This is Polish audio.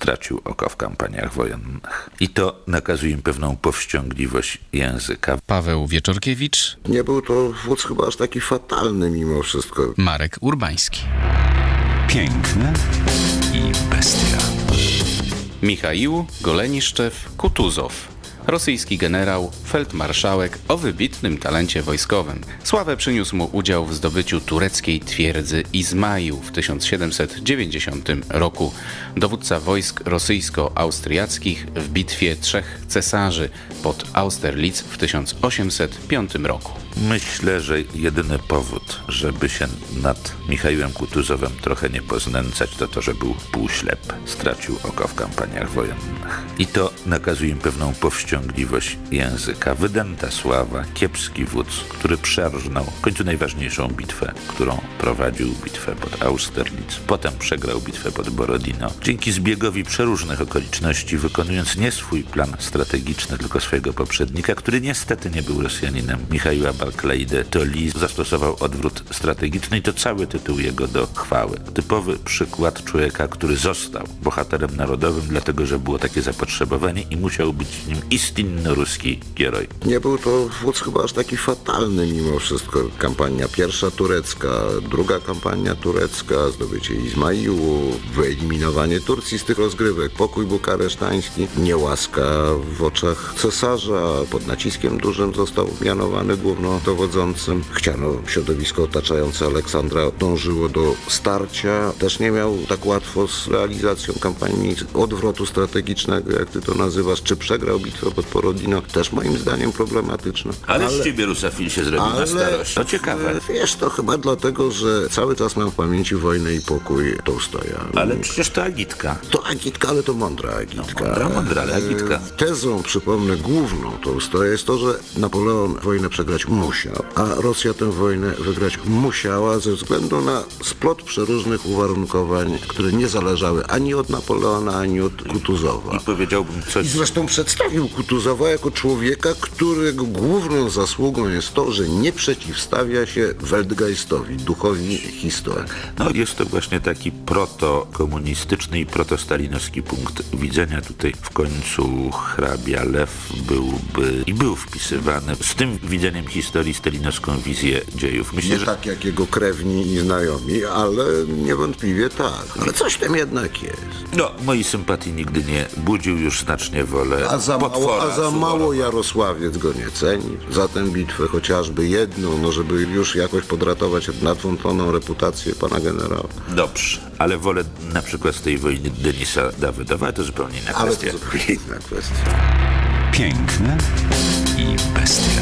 stracił oko w kampaniach wojennych. I to nakazuje im pewną powściągliwość języka. Paweł Wieczorkiewicz. Nie był to wódz chyba aż taki fatalny mimo wszystko. Marek Urbański. Piękne i bestia. Michaił Goleniszczew Kutuzow. Rosyjski generał, feldmarszałek o wybitnym talencie wojskowym. Sławę przyniósł mu udział w zdobyciu tureckiej twierdzy Izmaił w 1790 roku. Dowódca wojsk rosyjsko-austriackich w bitwie Trzech Cesarzy pod Austerlitz w 1805 roku. Myślę, że jedyny powód, żeby się nad Michaiłem Kutuzowem trochę nie poznęcać, to, że był półślep. Stracił oko w kampaniach wojennych. I to nakazuje im pewną powściągliwość języka. Wydęta sława, kiepski wódz, który przerżnął w końcu najważniejszą bitwę, którą prowadził, bitwę pod Austerlitz. Potem przegrał bitwę pod Borodino. Dzięki zbiegowi przeróżnych okoliczności, wykonując nie swój plan strategiczny, tylko swojego poprzednika, który niestety nie był Rosjaninem, Michaiła Barclay de Tolly, zastosował odwrót strategiczny i to cały tytuł jego do chwały. Typowy przykład człowieka, który został bohaterem narodowym, dlatego że było takie zapotrzebowanie i musiał być nim istynny ruski heroj. Nie był to wódz chyba aż taki fatalny mimo wszystko. Kampania pierwsza turecka, druga kampania turecka, zdobycie Izmaiłu, wyeliminowanie Turcji z tych rozgrywek, pokój bukaresztański, niełaska w oczach cesarza, pod naciskiem dużym został mianowany głównodowodzącym. Chciano, środowisko otaczające Aleksandra dążyło do starcia. Też nie miał tak łatwo z realizacją kampanii odwrotu strategicznego, jak ty to nazywasz. Czy przegrał bitwę pod Borodino? Też moim zdaniem problematyczne. Ale z ciebie rusofil się zrobił na starość. To ciekawe. Wiesz, to chyba dlatego, że cały czas mam w pamięci Wojnę i pokój Tołstoja. Ale przecież to agitka. To agitka, ale to mądra agitka. Mądra, ale agitka. Tezą, przypomnę, główną Tołstoja jest to, że Napoleon wojnę przegrać musiał, a Rosja tę wojnę wygrać musiała ze względu na splot przeróżnych uwarunkowań, które nie zależały ani od Napoleona, ani od Kutuzowa. I powiedziałbym coś... I zresztą przedstawił Kutuzowa jako człowieka, którego główną zasługą jest to, że nie przeciwstawia się Weltgeistowi, duchowi historii. No jest to właśnie taki protokomunistyczny i protostalinowski punkt widzenia. Tutaj w końcu hrabia Lew był wpisywany z tym widzeniem historii, stalinowską wizję dziejów. Myślę, nie że... tak jak jego krewni i znajomi, ale niewątpliwie tak. Ale coś w tym jednak jest. No, mojej sympatii nigdy nie budził, już znacznie wolę A za mało Jarosławiec go nie ceni. Za tę bitwę chociażby jedną, no żeby już jakoś podratować nadwątloną reputację pana generała. Dobrze, ale wolę na przykład z tej wojny Denisa Dawydowa, to zupełnie inna kwestia. Ale to zupełnie inna kwestia. Piękne i bestia.